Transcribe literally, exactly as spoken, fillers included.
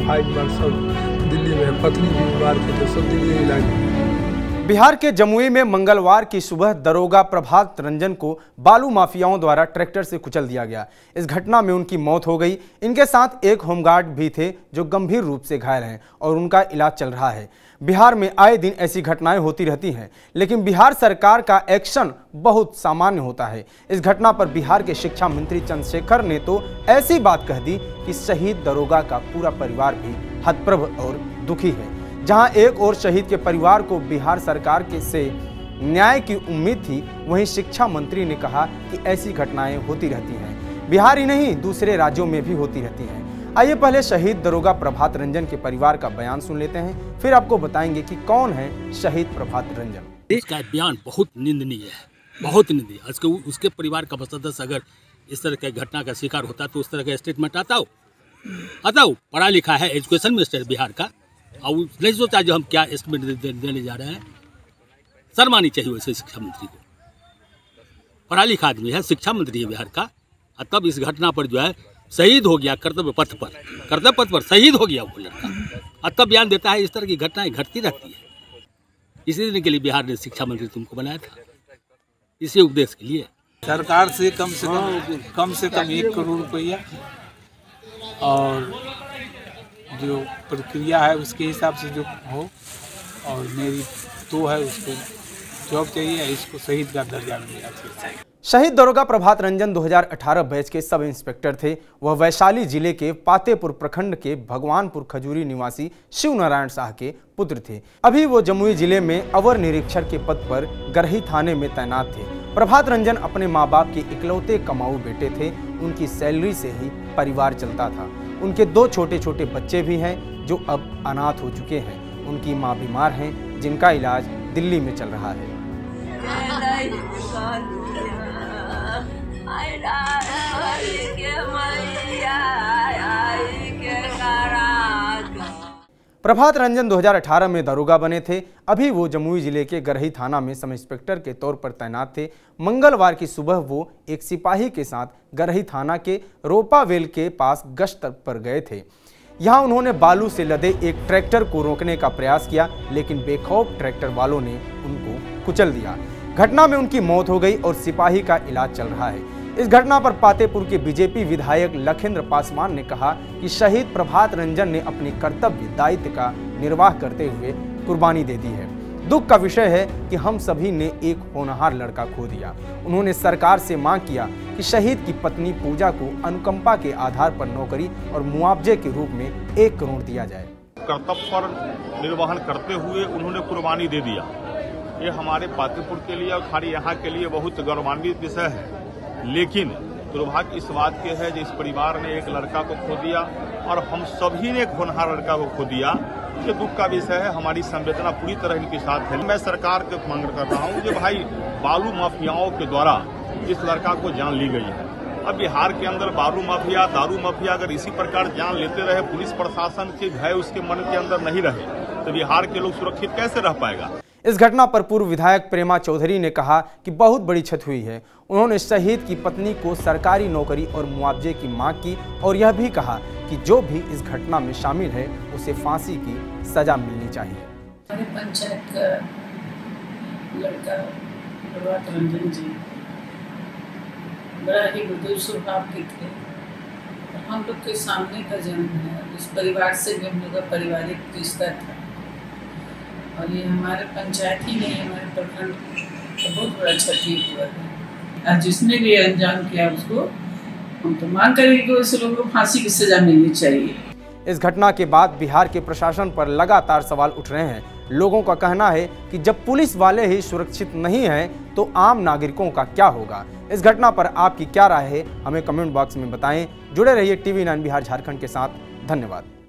भाई बीमार सब दिल्ली में है, पत्नी भी बीमार थी तो सब दिल्ली में इलाज। बिहार के जमुई में मंगलवार की सुबह दरोगा प्रभात रंजन को बालू माफियाओं द्वारा ट्रैक्टर से कुचल दिया गया। इस घटना में उनकी मौत हो गई। इनके साथ एक होमगार्ड भी थे जो गंभीर रूप से घायल हैं और उनका इलाज चल रहा है। बिहार में आए दिन ऐसी घटनाएं होती रहती हैं, लेकिन बिहार सरकार का एक्शन बहुत सामान्य होता है। इस घटना पर बिहार के शिक्षा मंत्री चंद्रशेखर ने तो ऐसी बात कह दी कि शहीद दरोगा का पूरा परिवार भी हतप्रभ और दुखी है। जहां एक और शहीद के परिवार को बिहार सरकार के से न्याय की उम्मीद थी, वहीं शिक्षा मंत्री ने कहा कि ऐसी घटनाएं होती रहती हैं। बिहार ही नहीं, दूसरे राज्यों में भी होती रहती हैं। आइए पहले शहीद दरोगा प्रभात रंजन के परिवार का बयान सुन लेते हैं, फिर आपको बताएंगे कि कौन है शहीद प्रभात रंजन। इसका बयान बहुत निंदनीय है, बहुत निंदनीय। उसके उसके परिवार का सदस्य अगर इस तरह की घटना का शिकार होता तो उस तरह का स्टेटमेंट आता हो आता हो पढ़ा लिखा है, एजुकेशन मिनिस्टर बिहार का, और नहीं सोचा जो हम क्या एस्टिमेट दे, दे, देने जा रहे हैं। शर्म आनी चाहिए वैसे शिक्षा मंत्री को। पढ़ा लिखा आदमी है, शिक्षा मंत्री है बिहार का, और तब इस घटना पर जो है शहीद हो गया कर्तव्य पथ पर, कर्तव्य पथ पर शहीद हो गया वो लड़का, और तब बयान देता है। इस तरह की घटनाएं घटती रहती है। इसी दिन के लिए बिहार ने शिक्षा मंत्री तुमको बनाया था, इसी उद्देश्य के लिए। सरकार से कम से कम कम से कम एक करोड़ रुपया और जो प्रक्रिया है उसके हिसाब से जो हो, और मेरी तो है उसको जॉब चाहिए, इसको शहीद का दर्जा मिलेगा। शहीद दरोगा प्रभात रंजन दो हज़ार अठारह बैच के सब इंस्पेक्टर थे। वह वैशाली जिले के पातेपुर प्रखंड के भगवानपुर खजूरी निवासी शिव नारायण शाह के पुत्र थे। अभी वो जमुई जिले में अवर निरीक्षक के पद पर गरही थाने में तैनात थे। प्रभात रंजन अपने माँ बाप के इकलौते कमाऊ बेटे थे। उनकी सैलरी से ही परिवार चलता था। उनके दो छोटे छोटे बच्चे भी हैं जो अब अनाथ हो चुके हैं। उनकी माँ बीमार हैं जिनका इलाज दिल्ली में चल रहा है। प्रभात रंजन दो हज़ार अठारह में दरोगा बने थे। अभी वो जमुई जिले के गरही थाना में सब इंस्पेक्टर के तौर पर तैनात थे। मंगलवार की सुबह वो एक सिपाही के साथ गरही थाना के रोपावेल के पास गश्त पर गए थे। यहाँ उन्होंने बालू से लदे एक ट्रैक्टर को रोकने का प्रयास किया, लेकिन बेखौफ ट्रैक्टर वालों ने उनको कुचल दिया। घटना में उनकी मौत हो गई और सिपाही का इलाज चल रहा है। इस घटना पर पातेपुर के बीजेपी विधायक लखेंद्र पासवान ने कहा कि शहीद प्रभात रंजन ने अपने कर्तव्य दायित्व का निर्वाह करते हुए कुर्बानी दे दी है। दुख का विषय है कि हम सभी ने एक होनहार लड़का खो दिया। उन्होंने सरकार से मांग किया कि शहीद की पत्नी पूजा को अनुकंपा के आधार पर नौकरी और मुआवजे के रूप में एक करोड़ दिया जाए। कर्तव्य पर निर्वहन करते हुए उन्होंने कुर्बानी दे दिया। ये हमारे पातेपुर के लिए और खाली यहाँ के लिए बहुत गौरवान्वित विषय है। लेकिन दुर्भाग्य इस बात के है कि इस परिवार ने एक लड़का को खो दिया और हम सभी ने एक होनहार लड़का को खो दिया। ये दुख का विषय है। हमारी संवेदना पूरी तरह इनके साथ है। मैं सरकार को मांग कर रहा हूँ कि भाई बालू माफियाओं के द्वारा इस लड़का को जान ली गई है। अब बिहार के अंदर बालू माफिया, दारू माफिया अगर इसी प्रकार जान लेते रहे, पुलिस प्रशासन के भय उसके मन के अंदर नहीं रहे, तो बिहार के लोग सुरक्षित कैसे रह पाएगा। इस घटना पर पूर्व विधायक प्रेमा चौधरी ने कहा कि बहुत बड़ी क्षति हुई है। उन्होंने शहीद की पत्नी को सरकारी नौकरी और मुआवजे की मांग की और यह भी कहा कि जो भी इस घटना में शामिल है उसे फांसी की सजा मिलनी चाहिए। हमारे पंचायत का लड़का प्रभात रंजन जी बड़ा ही मधुर स्वभाव के थे। हम लोग के सामने का जन्म है। इस परिवार से भी हम लोग का पारिवारिक रिश्ता था, और ये हमारे पंचायत ही नहीं, हमारे प्रखंड का बहुत बड़ा क्षति हुआ है। और जिसने भी अंजाम किया उसको हम तो मांग करेंगे कि वैसे लोगों को फांसी की सजा मिलनी चाहिए। इस घटना के बाद बिहार के प्रशासन पर लगातार सवाल उठ रहे हैं। लोगों का कहना है कि जब पुलिस वाले ही सुरक्षित नहीं हैं तो आम नागरिकों का क्या होगा। इस घटना पर आपकी क्या राय है, हमें कमेंट बॉक्स में बताएं। जुड़े रहिए टीवी नाइन बिहार झारखंड के साथ। धन्यवाद।